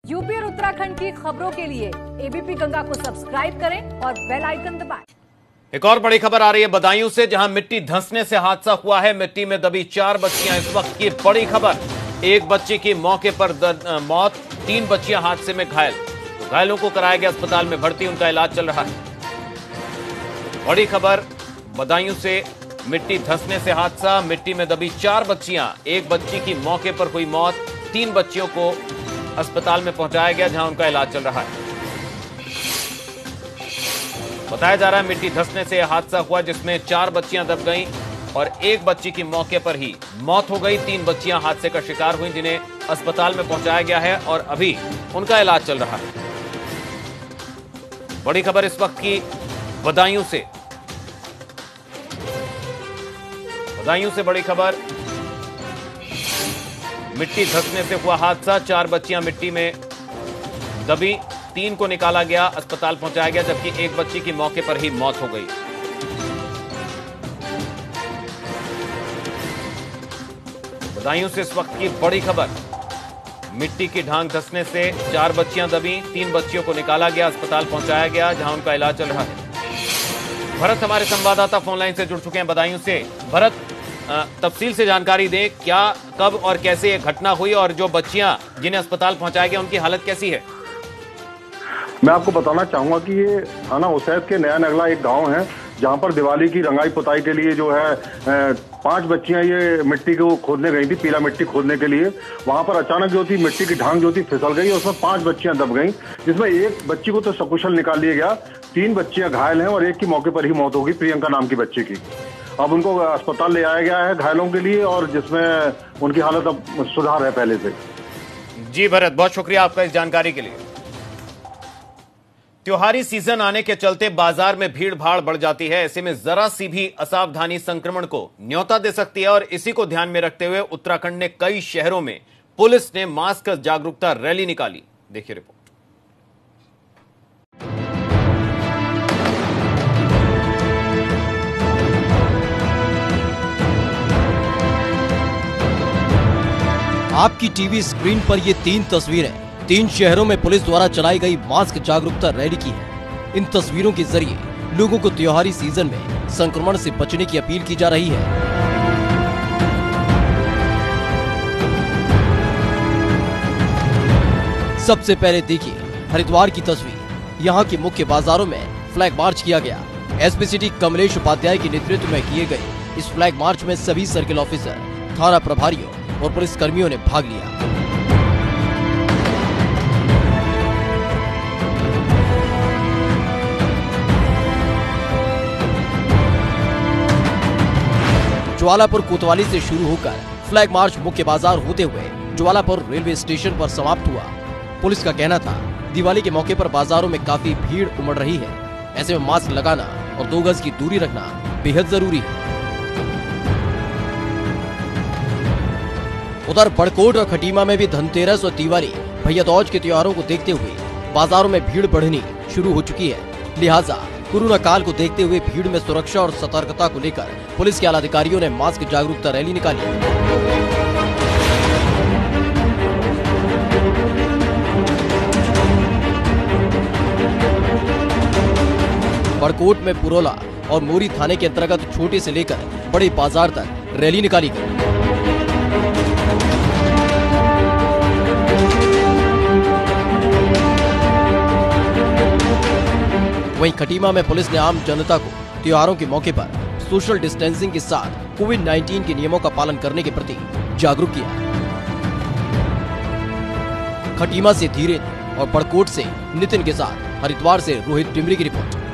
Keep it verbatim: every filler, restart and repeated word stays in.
UP और उत्तराखंड की खबरों के लिए एबीपी गंगा को सब्सक्राइब करें और बेल आइकन दबाएं। एक और बड़ी खबर आ रही है बदायूं से, जहां मिट्टी धंसने से हादसा हुआ है। मिट्टी में दबी चार बच्चियां इस वक्त की बड़ी खबर। एक बच्ची की मौके पर मौत, तीन बच्चियां हादसे में घायल। तो घायलों को कराया गया अस्पताल में भर्ती, उनका इलाज चल रहा है। बड़ी खबर बदायूं से, मिट्टी धंसने से हादसा, मिट्टी में दबी चार बच्चियां, एक बच्ची की मौके पर हुई मौत, तीन बच्चियों को अस्पताल में पहुंचाया गया जहां उनका इलाज चल रहा है। बताया जा रहा है मिट्टी धंसने से हादसा हुआ जिसमें चार बच्चियां दब गईं और एक बच्ची की मौके पर ही मौत हो गई। तीन बच्चियां हादसे का शिकार हुई जिन्हें अस्पताल में पहुंचाया गया है और अभी उनका इलाज चल रहा है। बड़ी खबर इस वक्त की बदायूं से, बदायूं से बड़ी खबर। मिट्टी धंसने से हुआ हादसा, चार बच्चियां मिट्टी में दबी, तीन को निकाला गया, अस्पताल पहुंचाया गया, जबकि एक बच्ची की मौके पर ही मौत हो गई। बदायूं से इस वक्त की बड़ी खबर। मिट्टी की ढांक धंसने से चार बच्चियां दबी, तीन बच्चियों को निकाला गया, अस्पताल पहुंचाया गया जहां उनका इलाज चल रहा है। भरत हमारे संवाददाता फोन लाइन से जुड़ चुके हैं बदायूं से। भरत, तफसील से जानकारी दें, क्या, कब और कैसे ये घटना हुई और जो बच्चियां जिन्हें अस्पताल पहुंचाया गया उनकी हालत कैसी है? मैं आपको बताना चाहूंगा कि ये थाना उसैद के नया नगला एक गांव है जहां पर दिवाली की रंगाई पुताई के लिए जो है पांच बच्चियां ये मिट्टी को खोदने गई थी, पीला मिट्टी खोदने के लिए। वहां पर अचानक जो थी मिट्टी की ढांक जो थी फिसल गई और उसमें पांच बच्चियां दब गईं, जिसमें एक बच्ची को तो सकुशल निकाल लिया गया, तीन बच्चियां घायल हैं और एक की मौके पर ही मौत होगी, प्रियंका नाम की बच्ची की। अब उनको अस्पताल ले आया गया है घायलों के लिए और जिसमें उनकी हालत अब सुधार है पहले से। जी भरत, बहुत शुक्रिया आपका इस जानकारी के लिए। त्योहारी सीजन आने के चलते बाजार में भीड़ भाड़ बढ़ जाती है। ऐसे में जरा सी भी असावधानी संक्रमण को न्योता दे सकती है और इसी को ध्यान में रखते हुए उत्तराखंड ने कई शहरों में पुलिस ने मास्क जागरूकता रैली निकाली। देखिए रिपोर्ट। आपकी टीवी स्क्रीन पर ये तीन तस्वीरें तीन शहरों में पुलिस द्वारा चलाई गई मास्क जागरूकता रैली की है। इन तस्वीरों के जरिए लोगों को त्योहारी सीजन में संक्रमण से बचने की अपील की जा रही है। सबसे पहले देखिए हरिद्वार की तस्वीर। यहाँ के मुख्य बाजारों में फ्लैग मार्च किया गया। एसपी सिटी कमलेश उपाध्याय के नेतृत्व में किए गए इस फ्लैग मार्च में सभी सर्किल ऑफिसर, थाना प्रभारियों और पुलिस कर्मियों ने भाग लिया। ज्वालापुर कोतवाली से शुरू होकर फ्लैग मार्च मुख्य बाजार होते हुए ज्वालापुर रेलवे स्टेशन पर समाप्त हुआ। पुलिस का कहना था दिवाली के मौके पर बाजारों में काफी भीड़ उमड़ रही है, ऐसे में मास्क लगाना और दो गज की दूरी रखना बेहद जरूरी है। उधर बड़कोट और खटीमा में भी धनतेरस और दिवाली, भैया दूज के त्योहारों को देखते हुए बाजारों में भीड़ बढ़नी शुरू हो चुकी है। लिहाजा कोरोना काल को देखते हुए भीड़ में सुरक्षा और सतर्कता को लेकर पुलिस के आला अधिकारियों ने मास्क जागरूकता रैली निकाली। बड़कोट में पुरोला और मोरी थाने के अंतर्गत छोटे से लेकर बड़े बाजार तक रैली निकाली गई। वहीं खटीमा में पुलिस ने आम जनता को त्योहारों के मौके पर सोशल डिस्टेंसिंग के साथ कोविड नाइन्टीन के नियमों का पालन करने के प्रति जागरूक किया। खटीमा से धीरेन्द्र और बड़कोट से नितिन के साथ हरिद्वार से रोहित टिमरी की रिपोर्ट।